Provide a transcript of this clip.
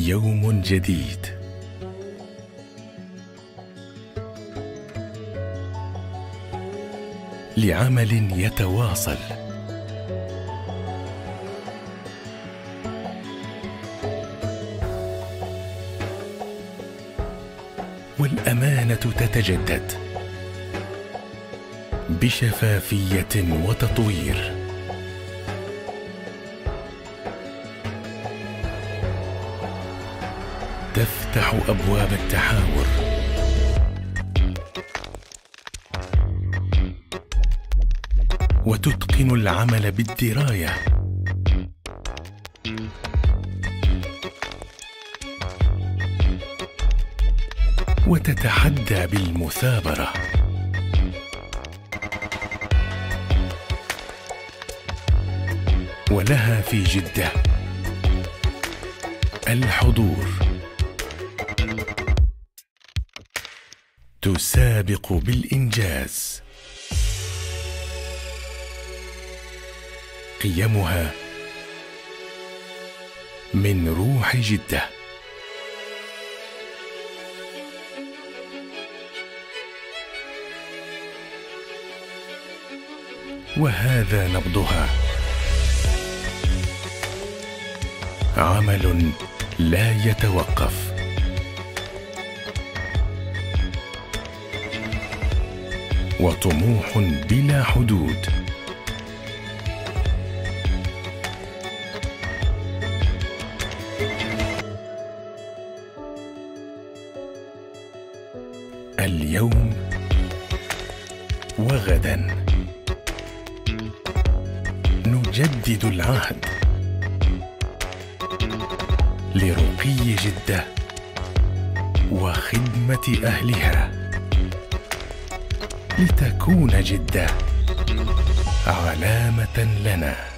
يوم جديد، لعمل يتواصل، والأمانة تتجدد بشفافية وتطوير. تفتح أبواب التحاور وتتقن العمل بالدراية، وتتحدى بالمثابرة. ولها في جدة الحضور، تسابق بالإنجاز. قيمها من روح جدة، وهذا نبضها، عمل لا يتوقف، وطموح بلا حدود. اليوم وغدا نجدد العهد لرقي جدة وخدمة أهلها، لتكون جدة علامة لنا.